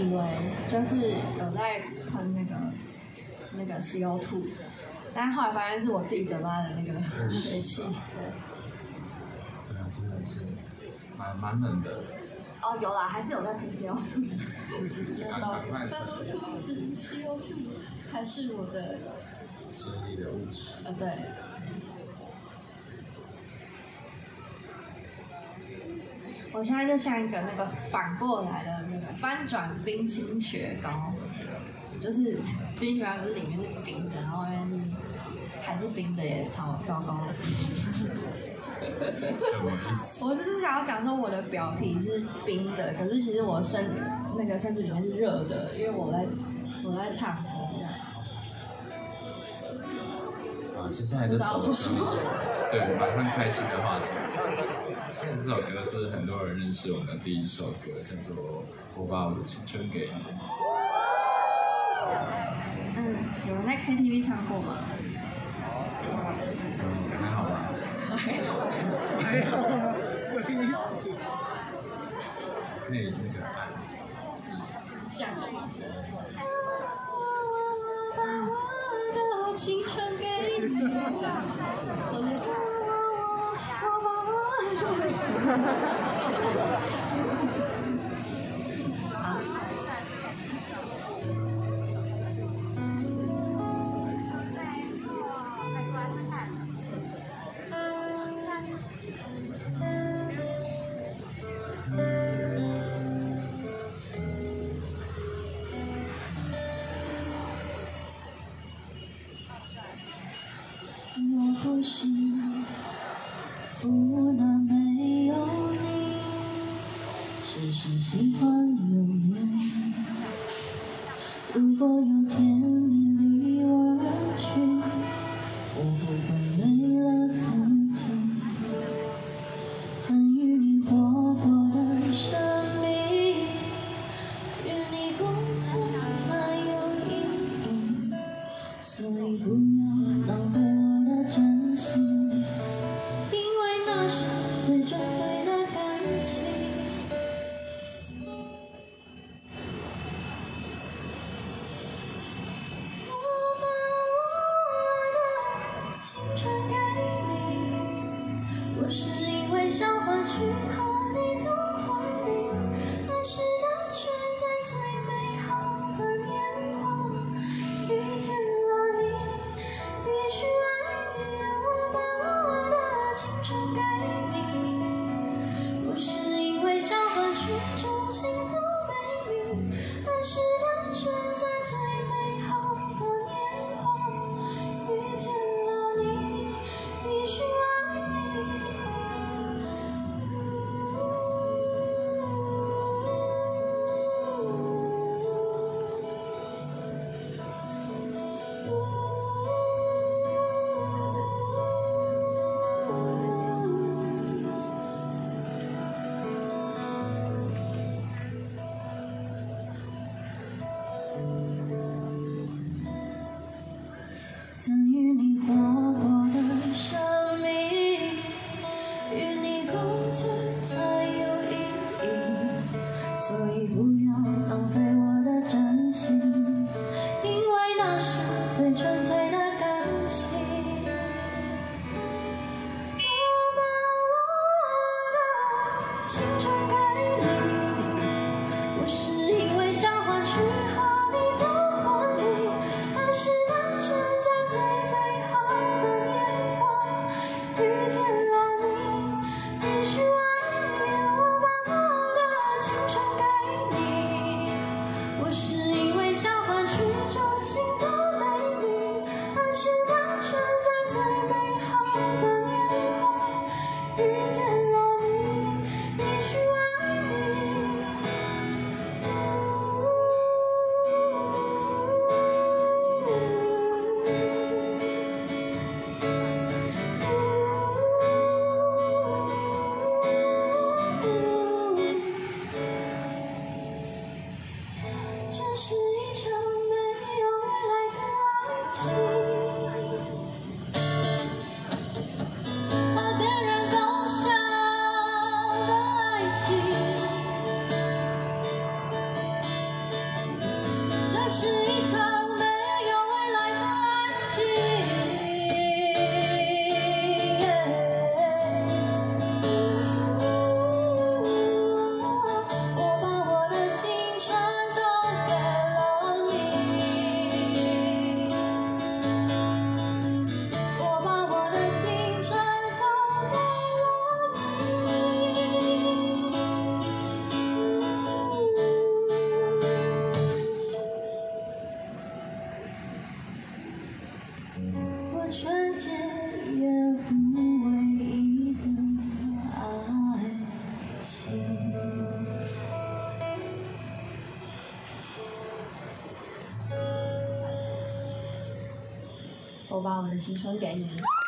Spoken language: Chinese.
以为就是有在喷那个 CO2， 但后来发现是我自己嘴巴的那个水汽。 对啊，真的是蛮冷的。 哦，有啦，还是有在喷 CO2。 分不出是 CO2 还是我的水里的物质。 对。我现在就像一个那个反过来的那个翻转冰心雪糕，就是冰雪糕不是里面是冰的，然后外面是还是冰的耶，超糟糕。 什么意思？ 我就是想要讲说我的表皮是冰的，可是其实我身子里面是热的，因为我在唱歌。 啊，接下来这首歌，对，蛮开心的话题。现在这首歌是很多人认识我们的第一首歌，叫做《我把我的青春给你》。 有人在 KTV 唱过吗？ 还好吧。 还好， 什么意思？ 可以那个按。 这样的吗？我把我的青春给你，这样。我不是不能没有你，只是喜欢有你。如果有天你离我而去，我不会没了自己，参与你活泼的生命，与你共存才有意义，所以不要浪费我的真心，因为那是最纯粹的感情。我把我的青春给你，不是因为想换取和你的婚礼，而是单纯在最美好的年华遇见了你，必须爱你。我把我的青春给你，不是因为想换取真心的美丽，而是单纯在最美好的年华遇见了你，必须爱你。曾与你活泼的生命，与你共存才有意义，所以不要浪费我的真心，因为那是最纯粹的感情。我把我的青春给你，不是因为想换取和你的婚礼，而是单纯在最美好的年华遇见了你，必须爱你。我把我的青春给你，不是因为想换取真心的美丽，而是单纯在最美好的年华遇见了你，必须爱你。这是一场没有未来的爱情，和别人共享的爱情， 我把我的青春给你。